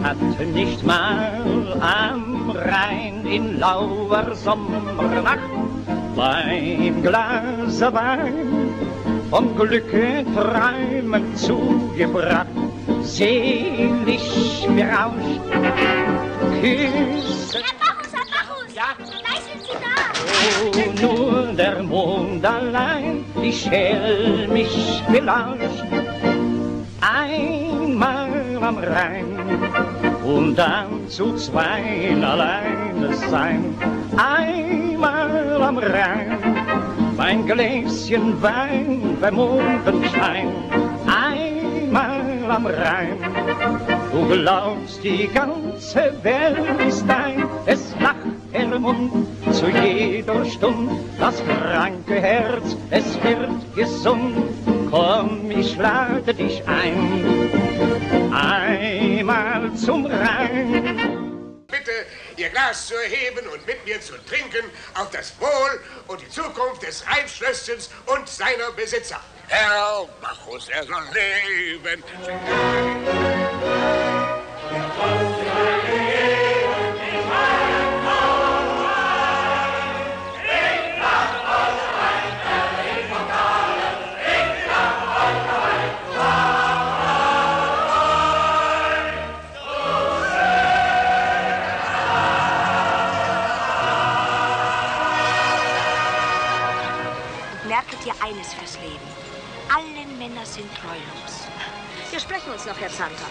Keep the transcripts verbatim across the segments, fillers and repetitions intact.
hatte nicht mal am Rhein in lauer Sommernacht beim Glase Wein vom Glücke träumen zugebracht, selig berauscht, Küsse. Herr Bacchus, Herr Bacchus! Ja? Gleich sind Sie da! Oh, nur der Mond allein, die Schell mich belauscht, einmal am Rhein und dann zu zweien alleine sein, einmal am Rhein. Mein Gläschen Wein beim Mondenschein, einmal am Rhein. Du glaubst, die ganze Welt ist dein, es lacht der Mund zu jeder Stund. Das kranke Herz, es wird gesund, komm, ich lade dich ein, einmal zum Rhein. Bitte, Ihr Glas zu erheben und mit mir zu trinken auf das Wohl und die Zukunft des Rheinschlösschens und seiner Besitzer. Herr Bacchus, er soll leben. Merket ihr eines fürs Leben. Alle Männer sind treulos. Wir sprechen uns noch, Herr Zanter.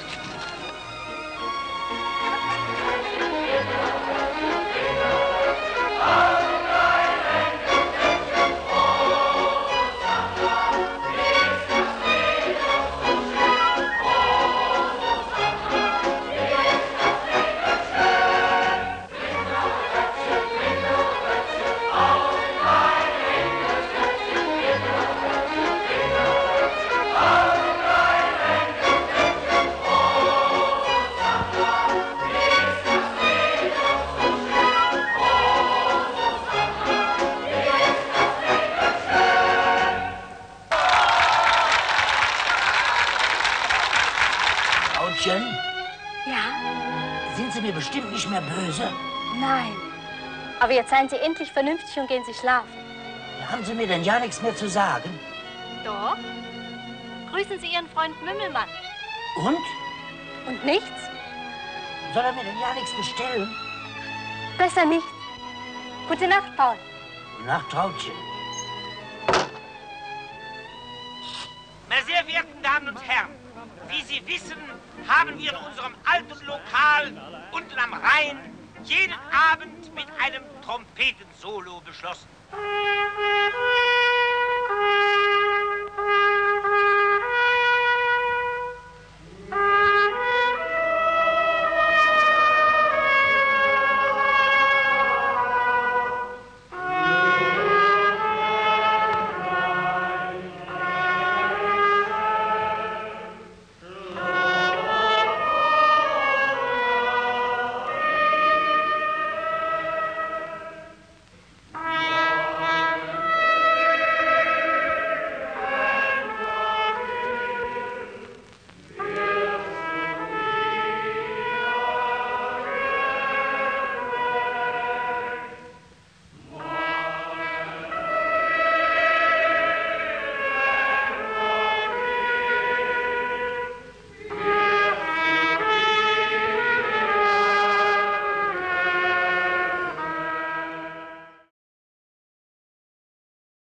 Ja? Sind Sie mir bestimmt nicht mehr böse? Nein. Aber jetzt seien Sie endlich vernünftig und gehen Sie schlafen. Haben Sie mir denn ja nichts mehr zu sagen? Doch. Grüßen Sie Ihren Freund Mümmelmann. Und? Und nichts? Soll er mir denn ja nichts bestellen? Besser nichts. Gute Nacht, Paul. Gute Nacht, Trautchen. Meine sehr verehrten Damen und Herren, wie Sie wissen, haben wir in unserem alten Lokal unten am Rhein jeden Abend mit einem Trompetensolo beschlossen.